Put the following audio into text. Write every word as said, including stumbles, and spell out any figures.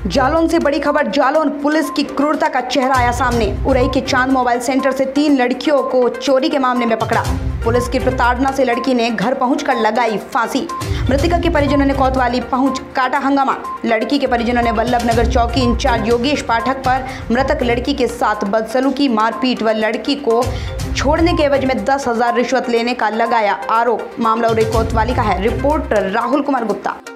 जालौन से बड़ी खबर। जालौन पुलिस की क्रूरता का चेहरा आया सामने। उरई के चांद मोबाइल सेंटर से तीन लड़कियों को चोरी के मामले में पकड़ा। पुलिस की प्रताड़ना से लड़की ने घर पहुंचकर लगाई फांसी। मृतका के परिजनों ने कोतवाली पहुंच काटा हंगामा। लड़की के परिजनों ने वल्लभ नगर चौकी इंचार्ज योगेश पाठक पर मृतक लड़की के साथ बदसलूकी, मारपीट व लड़की को छोड़ने के एवज में दस हजार रिश्वत लेने का लगाया आरोप। मामला उरई कोतवाली का है। रिपोर्टर राहुल कुमार गुप्ता।